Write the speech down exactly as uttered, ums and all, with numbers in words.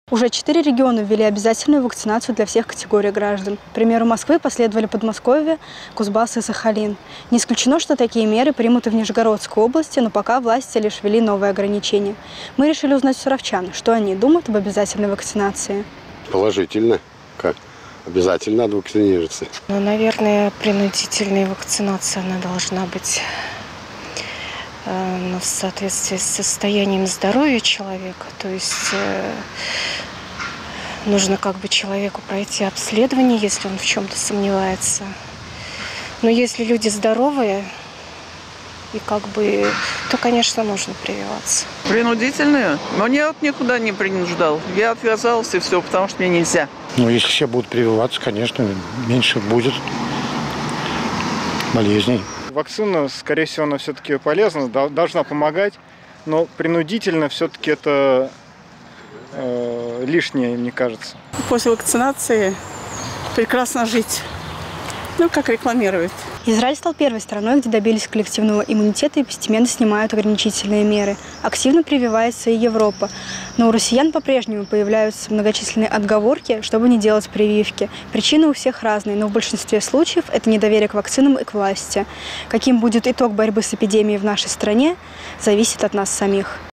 Уже четыре региона ввели обязательную вакцинацию для всех категорий граждан. К примеру Москвы последовали Подмосковье, Кузбасс и Сахалин. Не исключено, что такие меры примут и в Нижегородской области, но пока власти лишь ввели новые ограничения. Мы решили узнать у саровчан, что они думают об обязательной вакцинации. Положительно. Как? Обязательно надо вакцинироваться. Ну, наверное, принудительная вакцинация, она должна быть в соответствии с состоянием здоровья человека. То есть э, нужно как бы человеку пройти обследование, если он в чем-то сомневается. Но если люди здоровые, и как бы, то, конечно, нужно прививаться. Принудительную? Но я вот никуда не принуждал. Я отказался и все, потому что мне нельзя. Ну, если все будут прививаться, конечно, меньше будет болезней. Вакцина, скорее всего, она все-таки полезна, должна помогать, но принудительно все-таки это э, лишнее, мне кажется. После вакцинации прекрасно жить. Ну, как рекламируют. Израиль стал первой страной, где добились коллективного иммунитета и постепенно снимают ограничительные меры. Активно прививается и Европа. Но у россиян по-прежнему появляются многочисленные отговорки, чтобы не делать прививки. Причины у всех разные, но в большинстве случаев это недоверие к вакцинам и к власти. Каким будет итог борьбы с эпидемией в нашей стране, зависит от нас самих.